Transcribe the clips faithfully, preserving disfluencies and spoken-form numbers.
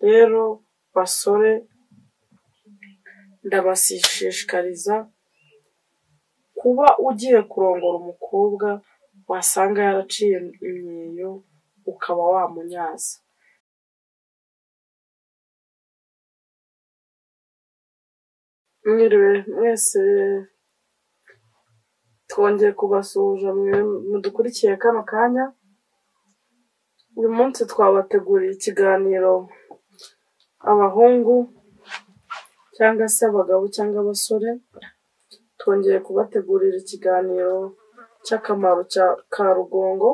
rero basore ndabashishikariza kuba ugiye kurongora umukobwa wasanga yaraciye imyeyo ukaba wamunyaza. Mwiriwe mwese, twongeye kubasuhuza mwe mudukurikiye kano kanya. Uyu munsi twabateguriye ikiganiro abahungu cyangwa se abagabo cyangwa abasore, twongeye kubategurira ikiganiro cy'akamaro ka rugongo.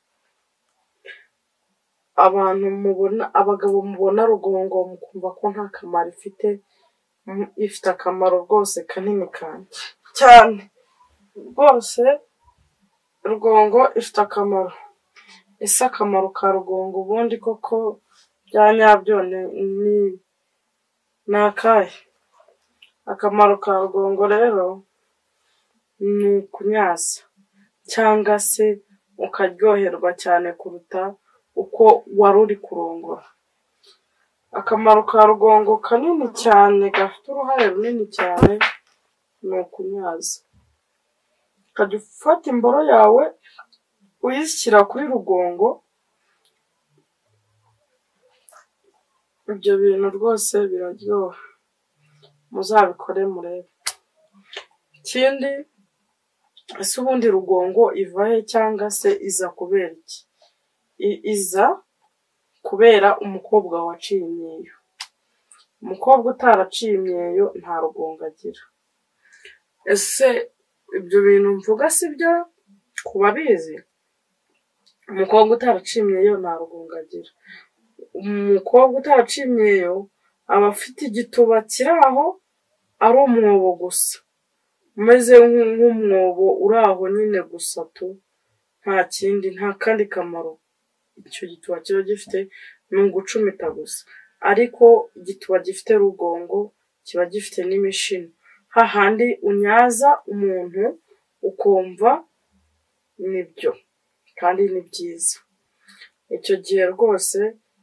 Abantu mubona, abagabo mubona rugongo mukumva ko nta kamaro ifite, ifite akamaro rwose kanini cyane rwose. Rugongo ifite akamaro. Ese akamaro ka rugongo ubundi koko bya nyabyo ni ni akahe? Akamaro ka rugongo rero ni ukunyaza cyangwa se ukaryoherwa cyane kuruta uko wari uri kurongora. Akamaro ka rugongo kanini cyane, gafite uruhare runini cyane, ni ukunyaza. Ukajya ufata imboro yawe uyishyira kuri rugongo, ibyo bintu rwose biraryoha, muzabikore murebe. Ikindi, ese ubundi rugongo iva he cyangwa se iza kubera iki? Iza kubera umukobwa waciye imyeyo. Umukobwa utaraciye imyeyo nta rugongo agira. Ese ibyo bintu mvuga si byo kuba bizi? Umukobwa utaraciye imyeyo nta rugongo agira. Umukobwa utaraciye imyeyo aba afite igituba kiri aho ari umwobo gusa, umeze nk'umwobo uri aho nyine gusa tu, nta kindi, nta kandi kamaro icyo gituba kiba gifite, ni ugucumita gusa. Ariko igituba gifite rugongo kiba gifite n'imishino, hahandi unyaza umuntu ukumva nibyo kandi ni byiza. Icyo gihe rwose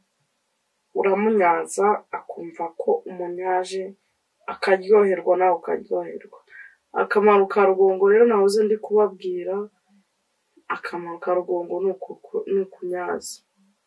uramunyaza akumva ko umunyaje, akaryoherwa nawe ukaryoherwa. Akamaro ka rugongo rero nahoze ndi kubabwira, akamaro ka rugongo ni ukunyaza.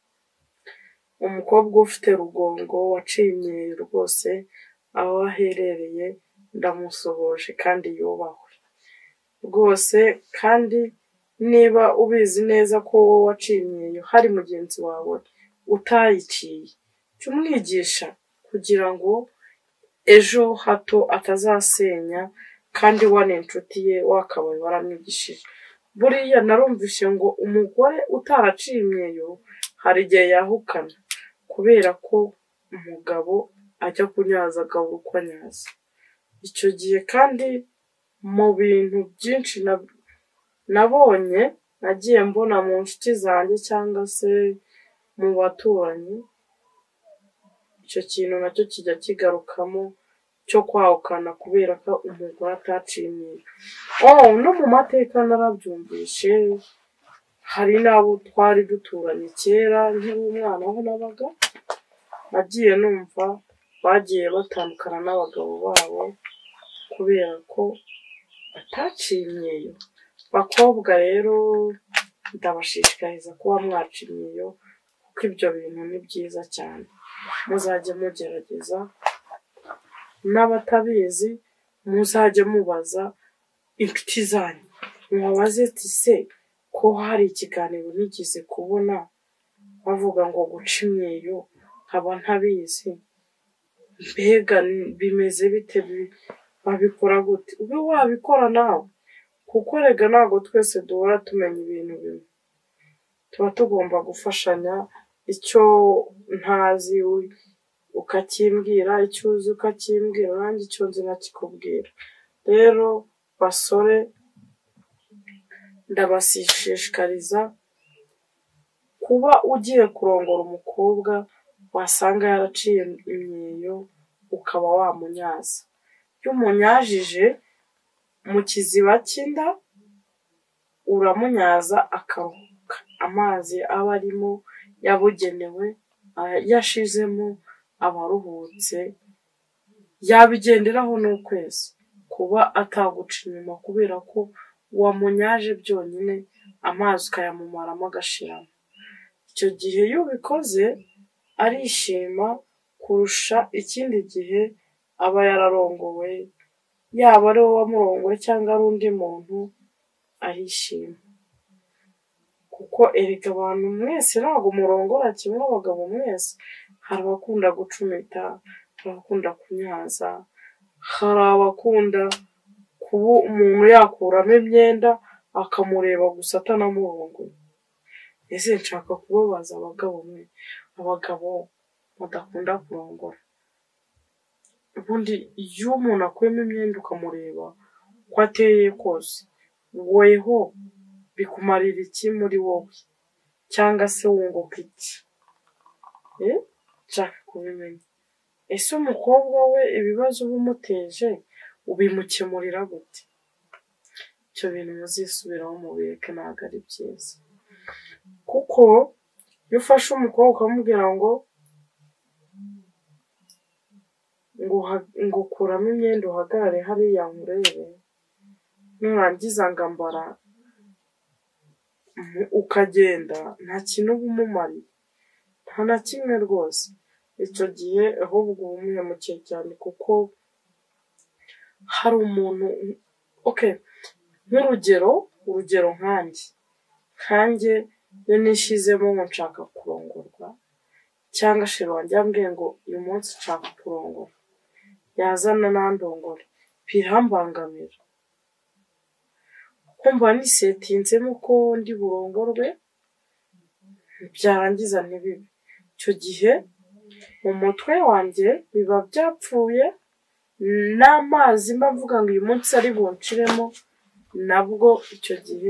Umukobwa ufite rugongo waciye imyeyo rwose aho aherereye ndamusuhuje kandi yubahwe rwose. Kandi niba ubizi neza ko wowe waciye imyeyo hari mugenzi wawe utayiciye, jya umwigisha kugira ngo ejo hato atazasenya, kandi wane inshuti ye wakabaye waramwigishije. Buriya narumvishe ngo umugore utaraciye imyeyo hari igihe yahukana, kubera ko umugabo ajya kunyaza agahora uko anyaza. Icyo gihe kandi mu bintu byinshi nabonye, nagiye mbona mu nshuti zanjye cyangwa se mu baturanyi, icyo kintu nacyo kijya kigarukamo cyo kwahukana kubera ko umugore ataciye imyeyo. Oh, no mu mateka narabyumvishe, hari n'abo twari duturanye kera nkiri umwana aho nabaga, nagiye numva bagiye batandukana n'abagabo babo kubera ko bataciye imyeyo. Bakobwa rero ndabashishikariza kuba mwaca imyeyo, kuko ibyo bintu ni byiza cyane. Muzajye mugerageza, n'abatabizi muzajye mubaza inshuti zanyu, mubabaze ati se ko hari ikiganiro nigeze kubona bavuga ngo guca imyeyo nkaba ntabizi, mbega bimeze bite, babikora gute? Ube wabikora nawe, kuko rega ntabwo twese duhora tumenya ibintu bimwe. Tuba tugomba gufashanya, icyo ntazi ukakimbwira, icyo uzi ukakimbwira, nanjye icyo nzi nkakikubwira. Rero basore ndabashishikariza kuba ugiye kurongora umukobwa wasanga yaraciye imyeyo ukaba wamunyaza. Iyo umunyajije mu kiziba cy'inda uramunyaza akaruhuka, amazi aba arimo yabugenewe yashizemo aba aruhutse, yabigenderaho n'ukwezi kuba ataguca inyuma kubera ko wamunyaje byonyine amazi ukayamumaramo agashiramo. Icyo gihe iyo ubikoze arishima kurusha ikindi gihe aba yararongowe, yaba ari wowe wamurongowe cyangwa ari undi muntu, arishima. Kuko erega abantu mwese ntabwo murongora kimwe, abagabo mwese hari abakunda gucumita, hari abakunda kunyaza, hari abakunda kuba umuntu yakuramo imyenda akamureba gusa atanamurongoye. Ese nshaka kubabaza abagabo mwe, abagabo badakunda kurongora, ubundi iyo umuntu akuyemo imyenda ukamureba ko ateye kose, weho bikumarira iki muri wowe, cyangwa se wunguka iki? Eh, nshaka kubimenya. Ese umukobwa we ibibazo bumuteje ubimukemurira gute? Icyo bintu muzisubiraho mubireke, ntabwo ari byiza. Kuko iyo ufashe umukobwa ukamubwira ngo ngo kuramo imyenda uhagarare hariya nkurebe, nurangiza ngambara ukagenda, nta kintu uba umumariye, nta na kimwe rwose. Icyo gihe ahubwo uba umuhemukiye cyane. Kuko hari umuntu, okay, nk'urugero urugero nkanjye nkanjye iyo nishyizemo ngo nshaka kurongorwa, cyangwa sheri wanjye yambwiye ngo uyu munsi nshaka kurongora, yazana nandongore, birambangamira. Kumva nisetinzemo ko ndi burongorwe, byarangiza ntibibe. Icyo gihe mu mutwe wanjye biba byapfuye, n'amazi mba mvuga ngo uyu munsi ari bunshiremo nabwo icyo gihe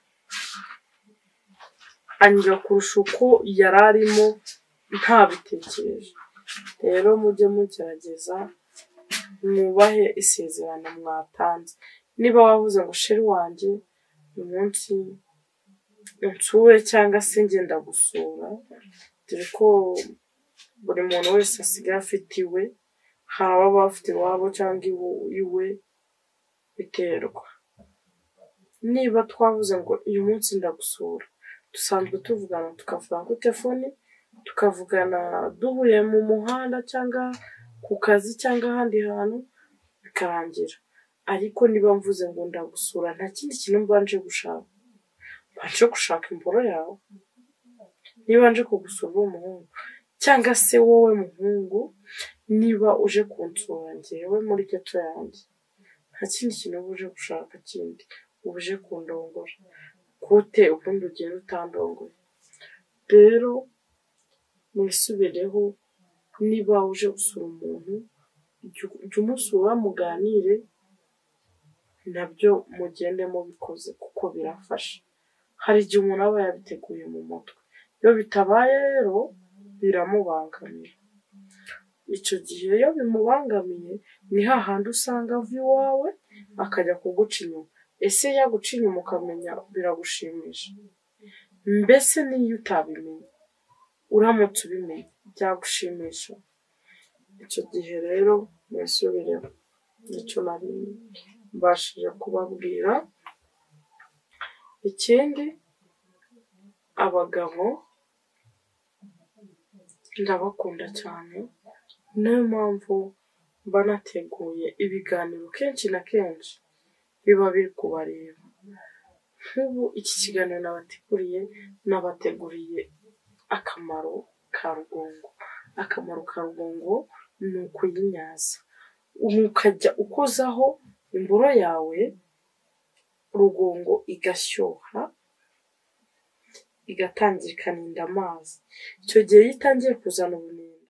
anjya kurusha uko yari arimo ntabitekereje. Rero mujye mugerageza mwubahe isezerano mwatanze. Niba wavuze ngo sheri wanjye uyu munsi unsure cyangwa se ngenda gusura, dore ko buri muntu wese asigaye afite iwe, hari ababa bafite iwabo cyangwa iwe, biterwa. Niba twavuze ngo uyu munsi ndagusura, dusanzwe tuvugana, tukavugana kuri telefoni, tukavugana duhuye mu muhanda cyangwa ku kazi cyangwa ahandi hantu, bikarangira. Ariko niba mvuze ngo ndagusura, nta kindi kintu mbanje gushaka, mbanje gushaka imboro yawe. Niba nje kugusura uri umuhungu, cyangwa se wowe muhungu niba uje kunsura njyewe muri geto yanjye, nta kindi kintu uba uje gushaka kindi, uba uje kundongora. Kute ubundi ugenda utandongoye? Rero mwisubireho, niba uje gusura umuntu jya umusura muganire, nabyo mugende mubikoze kuko birafasha. Hari igihe umuntu aba yabiteguye mu mutwe, iyo bitabaye rero biramubangamira. Icyo gihe iyo bimubangamiye ni hahandi usanga ava iwawe akajya kuguca inyuma. Ese yaguca inyuma ukamenya biragushimisha? Mbese n'iyo utabimenye, uramutse ubimenye byagushimisha? Icyo gihe rero mwisubireho, nicyo nari mbashije kubabwira. Ikindi, abagabo ndabakunda cyane, niyo mpamvu mba nateguye ibiganiro kenshi na kenshi biba biri kubareba. Nk'ubu iki kiganiro nabateguriye, nabateguriye akamaro ka rugongo. Akamaro ka rugongo ni ukuyinyaza, ukajya ukozaho imboro yawe, rugongo igashyuha, igatangira ikaninda amazi. Icyo gihe iyo itangiye kuzana ubunini